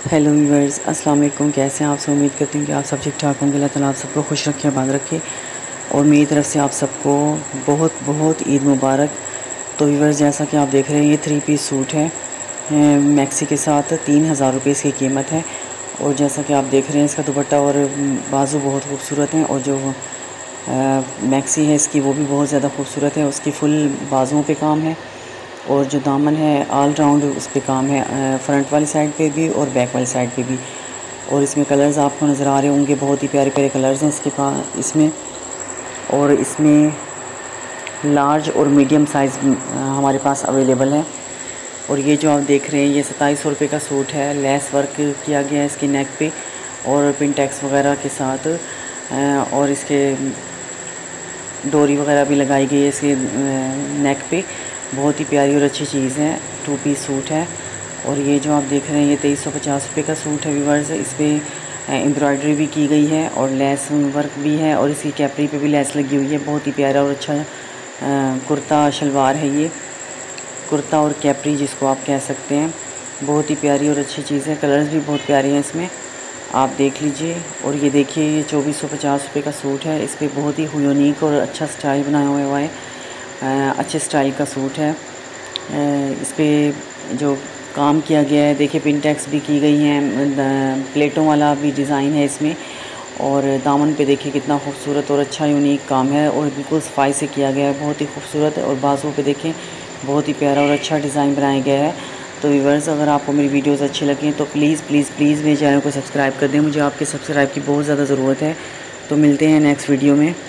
Hello viewers, अस्सलाम वालेकुम। कैसे हैं आप सब? उम्मीद करती हूँ कि आप सब ठीक ठाक होंगे। अल्लाह ताला आप सबको खुश रखे, आबाद रखे। और मेरी तरफ से आप सबको बहुत बहुत ईद मुबारक। तो व्यूअर्स, जैसा कि आप देख रहे हैं, ये 3 पीस सूट है मैक्सी के साथ। 3000 रुपये इसकी कीमत है। और जैसा कि आप देख रहे हैं, इसका दुपट्टा और बाजू बहुत खूबसूरत हैं। और जो मैक्सी है इसकी, वो भी बहुत ज़्यादा खूबसूरत है। उसकी फुल बाजुओं पे काम है और जो दामन है ऑल राउंड उस पर काम है, फ्रंट वाली साइड पे भी और बैक वाली साइड पे भी। और इसमें कलर्स आपको नज़र आ रहे होंगे, बहुत ही प्यारे प्यारे कलर्स हैं इसके पास इसमें। और इसमें लार्ज और मीडियम साइज़ हमारे पास अवेलेबल है। और ये जो आप देख रहे हैं, ये 2700 रुपये का सूट है। लेस वर्क किया गया है इसकी नेक पे और पिनटेक्स वगैरह के साथ। और इसके डोरी वगैरह भी लगाई गई है इसके नेक पे। बहुत ही प्यारी और अच्छी चीज़ है। 2 पीस सूट है। और ये जो आप देख रहे हैं, ये 2350 रुपये का सूट है व्यूअर्स। इस पर एम्ब्रॉयडरी भी की गई है और लेस वर्क भी है और इसकी कैपरी पे भी लेस लगी हुई है। बहुत ही प्यारा और अच्छा कुर्ता शलवार है ये, कुर्ता और कैपरी जिसको आप कह सकते हैं। बहुत ही प्यारी और अच्छी चीज़ है। कलर्स भी बहुत प्यारे हैं इसमें, आप देख लीजिए। और ये देखिए, ये 2450 रुपये का सूट है। इस पर बहुत ही यूनिक और अच्छा स्टाइल बनाया हुआ है। अच्छे स्टाइल का सूट है। इस पर जो काम किया गया है, देखिए पिनटेक्स भी की गई हैं, प्लेटों वाला भी डिज़ाइन है इसमें। और दामन पे देखिए कितना खूबसूरत और अच्छा यूनिक काम है और बिल्कुल सफाई से किया गया है, बहुत ही खूबसूरत है। और बाजुओं पे देखें, बहुत ही प्यारा और अच्छा डिज़ाइन बनाया गया है। तो व्यूअर्स, अगर आपको मेरी वीडियोस अच्छी लगें तो प्लीज़ प्लीज़ प्लीज़ मेरे चैनल को सब्सक्राइब कर दें। मुझे आपके सब्सक्राइब की बहुत ज़्यादा ज़रूरत है। तो मिलते हैं नेक्स्ट वीडियो में।